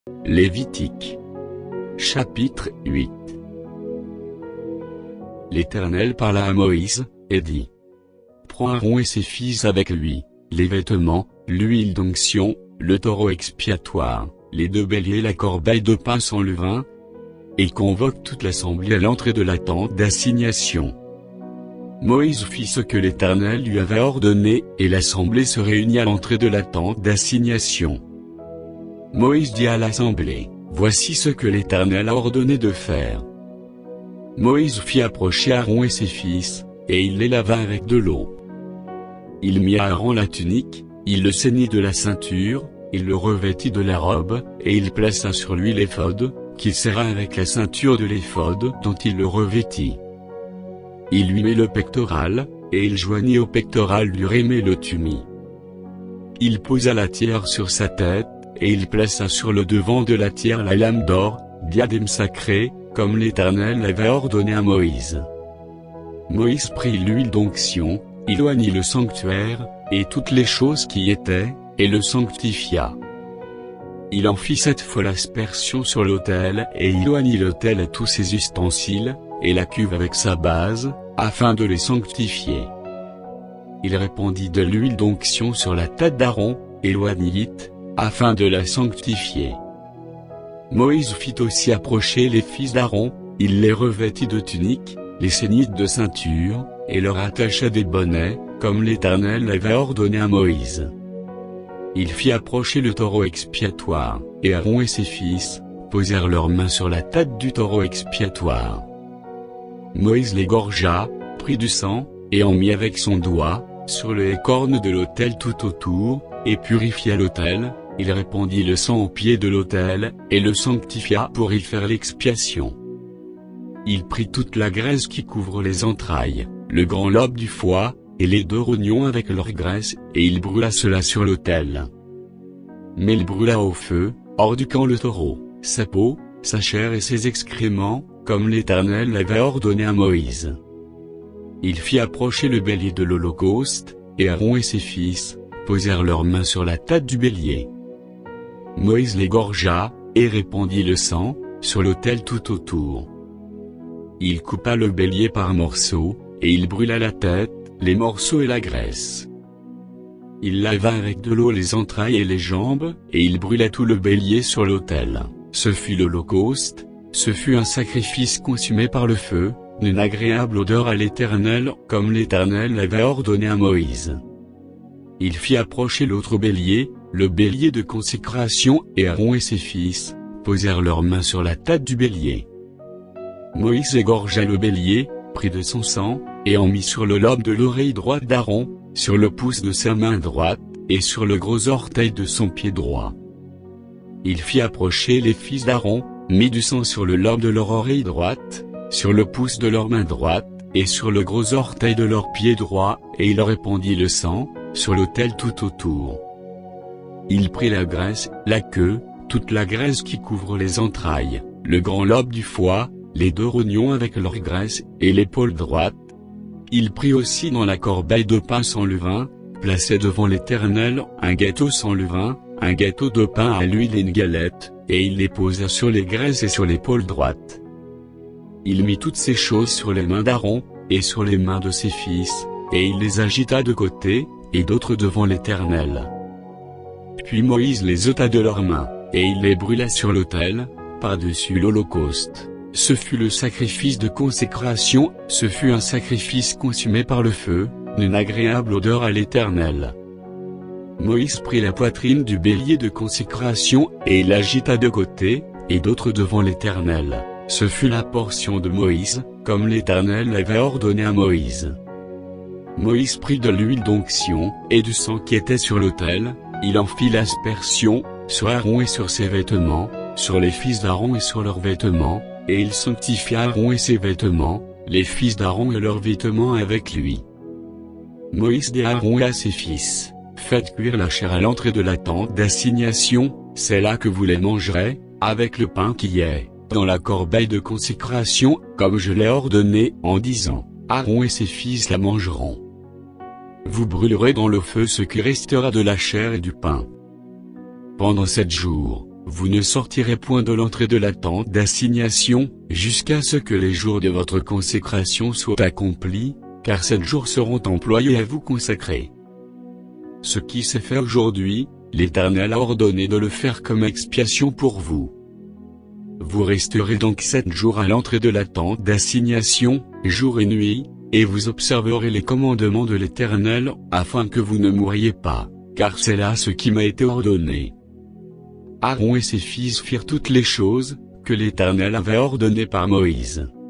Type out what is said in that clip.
Lévitique. Chapitre 8. L'Éternel parla à Moïse, et dit: Prends Aaron et ses fils avec lui, les vêtements, l'huile d'onction, le taureau expiatoire, les 2 béliers et la corbeille de pain sans levain, et convoque toute l'assemblée à l'entrée de la tente d'assignation. Moïse fit ce que l'Éternel lui avait ordonné, et l'assemblée se réunit à l'entrée de la tente d'assignation. Moïse dit à l'assemblée: Voici ce que l'Éternel a ordonné de faire. Moïse fit approcher Aaron et ses fils, et il les lava avec de l'eau. Il mit à Aaron la tunique, il le ceignit de la ceinture, il le revêtit de la robe, et il plaça sur lui l'éphod, qu'il serra avec la ceinture de l'éphod dont il le revêtit. Il lui mit le pectoral, et il joignit au pectoral l'urim et le thummim. Il posa la tiare sur sa tête, et il plaça sur le devant de la tiare la lame d'or, diadème sacré, comme l'Éternel avait ordonné à Moïse. Moïse prit l'huile d'onction, il oignit le sanctuaire, et toutes les choses qui y étaient, et le sanctifia. Il en fit 7 fois l'aspersion sur l'autel, et il oignit l'autel et tous ses ustensiles, et la cuve avec sa base, afin de les sanctifier. Il répandit de l'huile d'onction sur la tête d'Aaron, et l'oignit, afin de la sanctifier. Moïse fit aussi approcher les fils d'Aaron, il les revêtit de tuniques, les ceignit de ceinture, et leur attacha des bonnets, comme l'Éternel l'avait ordonné à Moïse. Il fit approcher le taureau expiatoire, et Aaron et ses fils posèrent leurs mains sur la tête du taureau expiatoire. Moïse l'égorgea, prit du sang, et en mit avec son doigt, sur les cornes de l'autel tout autour, et purifia l'autel. Il répandit le sang au pied de l'autel, et le sanctifia pour y faire l'expiation. Il prit toute la graisse qui couvre les entrailles, le grand lobe du foie, et les 2 rognons avec leur graisse, et il brûla cela sur l'autel. Mais il brûla au feu, hors du camp le taureau, sa peau, sa chair et ses excréments, comme l'Éternel l'avait ordonné à Moïse. Il fit approcher le bélier de l'Holocauste, et Aaron et ses fils posèrent leurs mains sur la tête du bélier. Moïse l'égorgea, et répandit le sang sur l'autel tout autour. Il coupa le bélier par morceaux, et il brûla la tête, les morceaux et la graisse. Il lava avec de l'eau les entrailles et les jambes, et il brûla tout le bélier sur l'autel. Ce fut l'Holocauste, ce fut un sacrifice consumé par le feu, d'une agréable odeur à l'Éternel, comme l'Éternel l'avait ordonné à Moïse. Il fit approcher l'autre bélier, le bélier de consécration, et Aaron et ses fils posèrent leurs mains sur la tête du bélier. Moïse égorgea le bélier, prit de son sang, et en mit sur le lobe de l'oreille droite d'Aaron, sur le pouce de sa main droite, et sur le gros orteil de son pied droit. Il fit approcher les fils d'Aaron, mit du sang sur le lobe de leur oreille droite, sur le pouce de leur main droite, et sur le gros orteil de leur pied droit, et il répandit le sang sur l'autel tout autour. Il prit la graisse, la queue, toute la graisse qui couvre les entrailles, le grand lobe du foie, les 2 rognons avec leur graisse, et l'épaule droite. Il prit aussi dans la corbeille de pain sans levain, placé devant l'Éternel, un gâteau sans levain, un gâteau de pain à l'huile et une galette, et il les posa sur les graisses et sur l'épaule droite. Il mit toutes ces choses sur les mains d'Aaron, et sur les mains de ses fils, et il les agita de côté, et d'autres devant l'Éternel. Puis Moïse les ôta de leurs mains, et il les brûla sur l'autel, par-dessus l'Holocauste. Ce fut le sacrifice de consécration, ce fut un sacrifice consumé par le feu, d'une agréable odeur à l'Éternel. Moïse prit la poitrine du bélier de consécration, et il l'agita de côté, et d'autres devant l'Éternel. Ce fut la portion de Moïse, comme l'Éternel l'avait ordonné à Moïse. Moïse prit de l'huile d'onction, et du sang qui était sur l'autel, il en fit l'aspersion, sur Aaron et sur ses vêtements, sur les fils d'Aaron et sur leurs vêtements, et il sanctifia Aaron et ses vêtements, les fils d'Aaron et leurs vêtements avec lui. Moïse dit à Aaron et à ses fils: Faites cuire la chair à l'entrée de la tente d'assignation, c'est là que vous les mangerez, avec le pain qui est dans la corbeille de consécration, comme je l'ai ordonné, en disant: Aaron et ses fils la mangeront. Vous brûlerez dans le feu ce qui restera de la chair et du pain. Pendant 7 jours, vous ne sortirez point de l'entrée de la tente d'assignation, jusqu'à ce que les jours de votre consécration soient accomplis, car 7 jours seront employés à vous consacrer. Ce qui s'est fait aujourd'hui, l'Éternel a ordonné de le faire comme expiation pour vous. Vous resterez donc 7 jours à l'entrée de la tente d'assignation, jour et nuit, et vous observerez les commandements de l'Éternel, afin que vous ne mouriez pas, car c'est là ce qui m'a été ordonné. Aaron et ses fils firent toutes les choses que l'Éternel avait ordonnées par Moïse.